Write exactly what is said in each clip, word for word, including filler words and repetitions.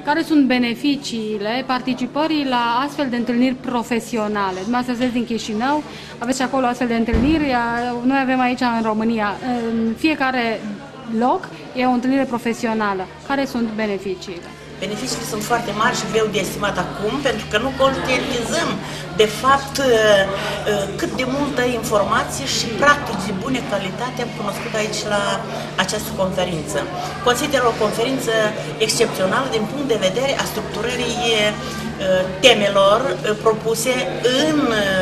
Care sunt beneficiile participării la astfel de întâlniri profesionale? Dumneavoastră sunteți din Chișinău, aveți și acolo astfel de întâlniri, noi avem aici în România. În fiecare loc e o întâlnire profesională. Care sunt beneficiile? Beneficiile sunt foarte mari și greu de estimat acum, pentru că nu conștientizăm de fapt cât de multă informație și practici de bună calitate am cunoscut aici la această conferință. Consider o conferință excepțională din punct de vedere a structurării temelor propuse în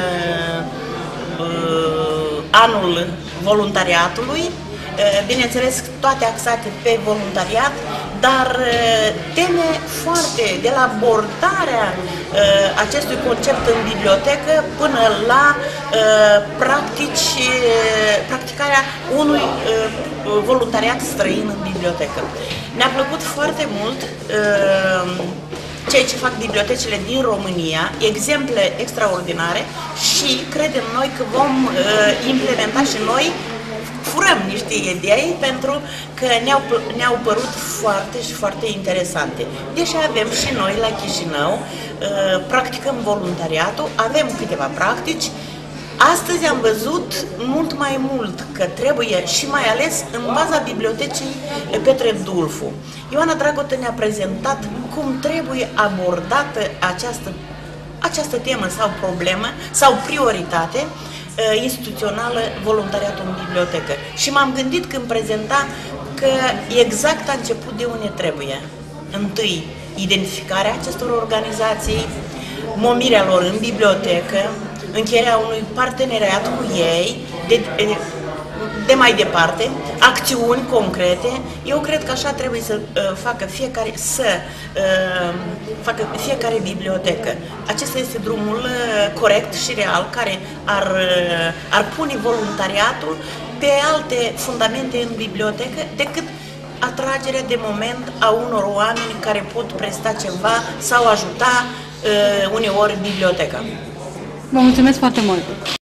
anul voluntariatului, bineînțeles toate axate pe voluntariat, dar teme foarte, de la abordarea uh, acestui concept în bibliotecă până la uh, practici, uh, practicarea unui uh, voluntariat străin în bibliotecă. Ne-a plăcut foarte mult uh, ceea ce fac bibliotecile din România, exemple extraordinare și credem noi că vom uh, implementa și noi. Furăm niște idei pentru că ne-au ne-au părut foarte și foarte interesante. Deși avem și noi la Chișinău, practicăm voluntariatul, avem câteva practici. Astăzi am văzut mult mai mult că trebuie și mai ales în baza bibliotecii Petre Dulfu. Ioana Dragotă ne-a prezentat cum trebuie abordată această, această temă sau problemă sau prioritate instituțională, voluntariatul în bibliotecă. Și m-am gândit când prezenta că exact a început de unde trebuie. Întâi, identificarea acestor organizații, momirea lor în bibliotecă, încheierea unui parteneriat cu ei, de, de, de mai departe, acțiuni concrete. Eu cred că așa trebuie să uh, facă fiecare, să uh, facă fiecare bibliotecă. Acesta este drumul uh, corect și real care ar, uh, ar pune voluntariatul pe alte fundamente în bibliotecă decât atragerea de moment a unor oameni care pot presta ceva sau ajuta uh, uneori biblioteca. Vă mulțumesc foarte mult!